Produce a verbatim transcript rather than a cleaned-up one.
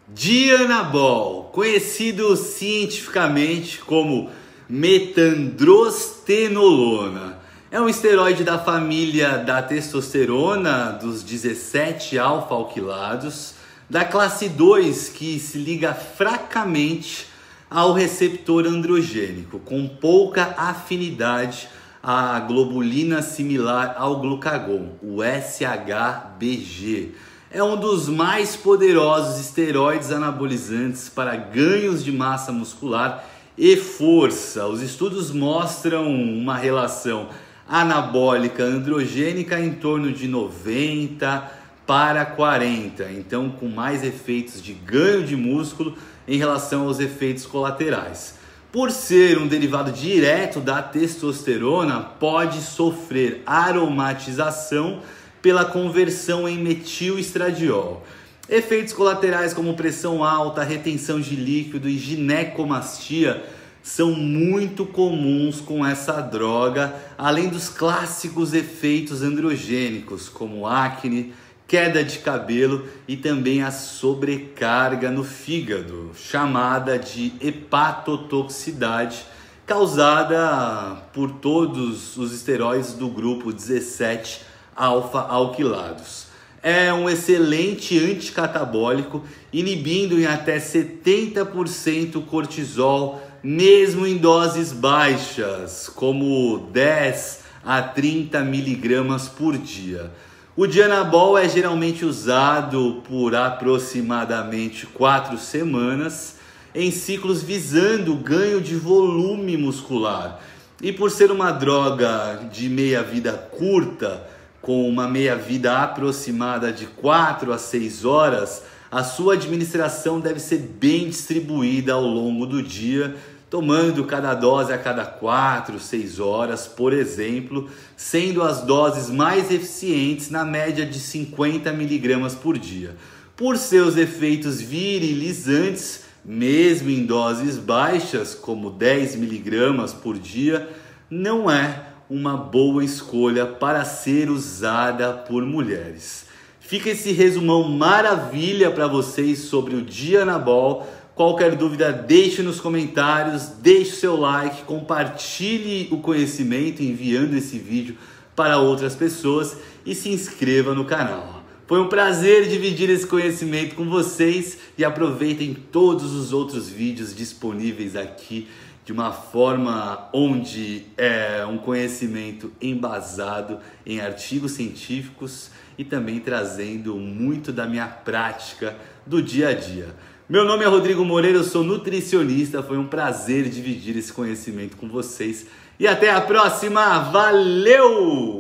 Dianabol, conhecido cientificamente como metandrostenolona, é um esteroide da família da testosterona dos dezessete alfa-alquilados, da classe dois, que se liga fracamente ao receptor androgênico, com pouca afinidade à globulina similar ao glucagon, o S H B G. É um dos mais poderosos esteroides anabolizantes para ganhos de massa muscular e força. Os estudos mostram uma relação anabólica androgênica em torno de noventa para quarenta, então com mais efeitos de ganho de músculo em relação aos efeitos colaterais. Por ser um derivado direto da testosterona, pode sofrer aromatização pela conversão em metilestradiol. Efeitos colaterais como pressão alta, retenção de líquido e ginecomastia são muito comuns com essa droga, além dos clássicos efeitos androgênicos como acne, queda de cabelo e também a sobrecarga no fígado, chamada de hepatotoxicidade, causada por todos os esteroides do grupo dezessete alfa-alquilados. É um excelente anticatabólico, inibindo em até setenta por cento o cortisol, mesmo em doses baixas, como dez a trinta miligramas por dia. O Dianabol é geralmente usado por aproximadamente quatro semanas, em ciclos visando o ganho de volume muscular. E por ser uma droga de meia-vida curta, com uma meia-vida aproximada de quatro a seis horas, a sua administração deve ser bem distribuída ao longo do dia, tomando cada dose a cada quatro, seis horas, por exemplo, sendo as doses mais eficientes na média de cinquenta miligramas por dia. Por seus efeitos virilizantes, mesmo em doses baixas, como dez miligramas por dia, não é uma boa escolha para ser usada por mulheres. Fica esse resumão maravilha para vocês sobre o Dianabol. Qualquer dúvida, deixe nos comentários, deixe seu like, compartilhe o conhecimento enviando esse vídeo para outras pessoas e se inscreva no canal. Foi um prazer dividir esse conhecimento com vocês e aproveitem todos os outros vídeos disponíveis aqui de uma forma onde é um conhecimento embasado em artigos científicos e também trazendo muito da minha prática do dia a dia. Meu nome é Rodrigo Moreira, eu sou nutricionista, foi um prazer dividir esse conhecimento com vocês e até a próxima, valeu!